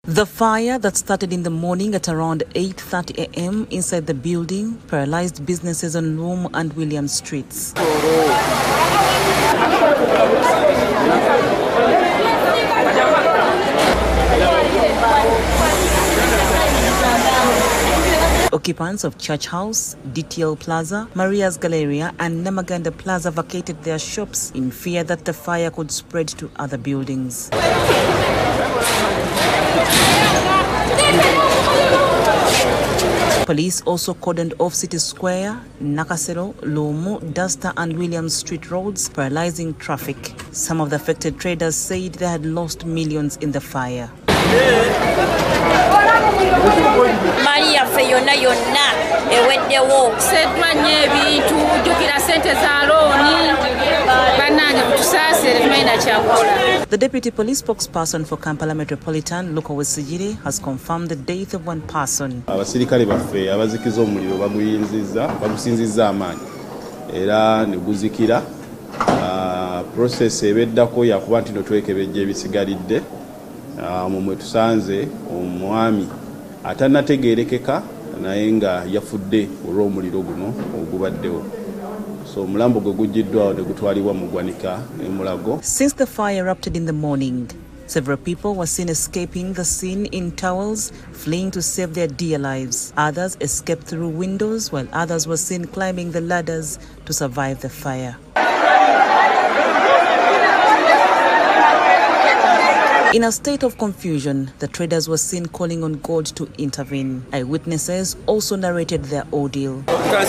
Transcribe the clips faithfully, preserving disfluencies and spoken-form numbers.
The fire that started in the morning at around eight thirty a m inside the building paralyzed businesses on Loom and William Streets. Occupants of Church House, D T L Plaza, Maria's Galleria and Namaganda Plaza vacated their shops in fear that the fire could spread to other buildings. Police also cordoned off City Square, Nakasero, Lomu, Duster and William Street roads, paralyzing traffic. Some of the affected traders said they had lost millions in the fire. Maria feyona yonna eweddewo sedwanye bintu jukira sente za looni banange kutusasire tumaina kyakola. The deputy police spokesperson for Kampala Metropolitan, Luka Wesigire, has confirmed the death of one person. Abasirikale baffe abazikiza omuliro baguyinziza bagusinziza amaanyi era ne guzikira. Process ebeddako yakuba nti notwekebejja ebisigalidde mumwe tusanze omwami atanategerekeka naye nga yafudde olw'omuliro guno ogubaddewo. So mulambo gwe gujjiddwawo ne gutwalibwa mu ggwanika e Mulago. Since the fire erupted in the morning, several people were seen escaping the scene in towels, fleeing to save their dear lives. Others escaped through windows, while others were seen climbing the ladders to survive the fire. In a state of confusion, the traders were seen calling on God to intervene. Eyewitnesses also narrated their ordeal.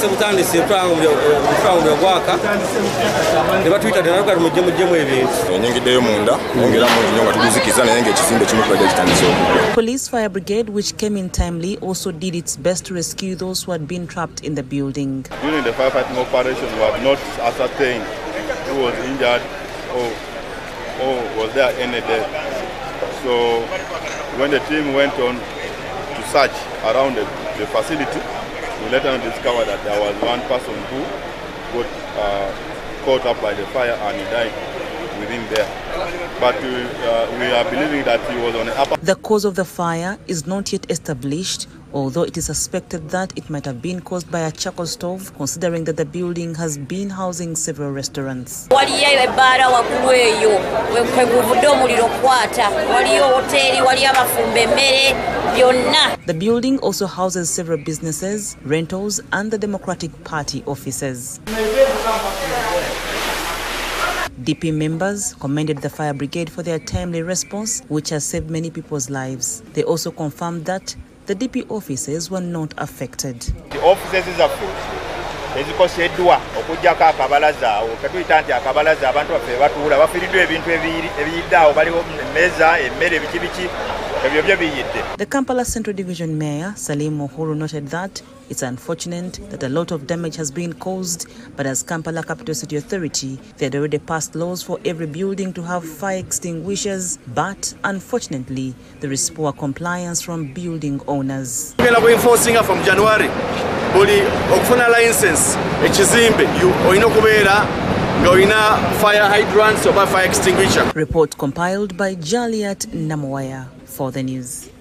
Police fire brigade, which came in timely, also did its best to rescue those who had been trapped in the building. During the firefighting operation, we have not ascertained who was injured or, or was there any death. So when the team went on to search around the, the facility, we later discovered that there was one person who got uh, caught up by the fire and he died within there. But we, uh, we are believing that he was on the upper... The cause of the fire is not yet established, although it is suspected that it might have been caused by a charcoal stove, considering that the building has been housing several restaurants. The building also houses several businesses, rentals, and the Democratic Party offices. D P members commended the fire brigade for their timely response, which has saved many people's lives. They also confirmed that the D P offices were not affected. The offices are full. Ezikoseddwa okujjako akabalaza okatuyita nti akabalaza abantu baffe batuula bafiiriddwa ebintu ebiyidde awo baliwo emmeza emmere biki biki ebyo byo biyidde. The Kampala Central Division Mayor Salim Uhuru noted that it's unfortunate that a lot of damage has been caused, but as Kampala Capital City Authority, they had already passed laws for every building to have fire extinguishers, but unfortunately there is poor compliance from building owners. Enforcing from January. Buli okufuna license ekizimbe oyina okubeera nga oyina fire hydrants oba fire extinguisher. Report compiled by Jaliat Namwaya for the news.